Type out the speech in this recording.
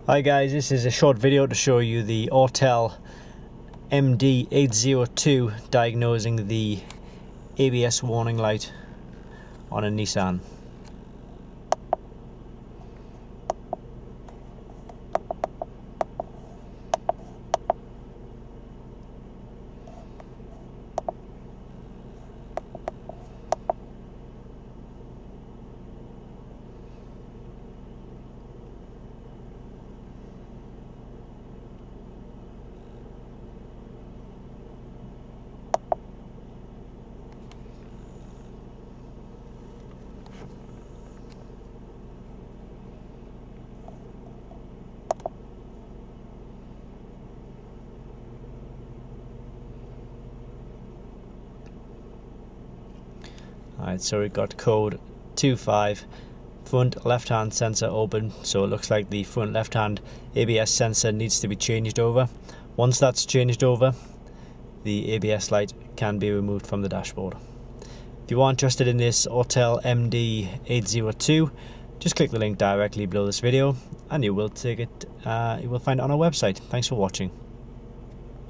Hi guys, this is a short video to show you the Autel MD802 diagnosing the ABS warning light on a Nissan. Alright, so we got code 25, front left hand sensor open, so it looks like the front left hand ABS sensor needs to be changed over. Once that's changed over, the ABS light can be removed from the dashboard. If you are interested in this Autel MD802, just click the link directly below this video and you will find it on our website. Thanks for watching.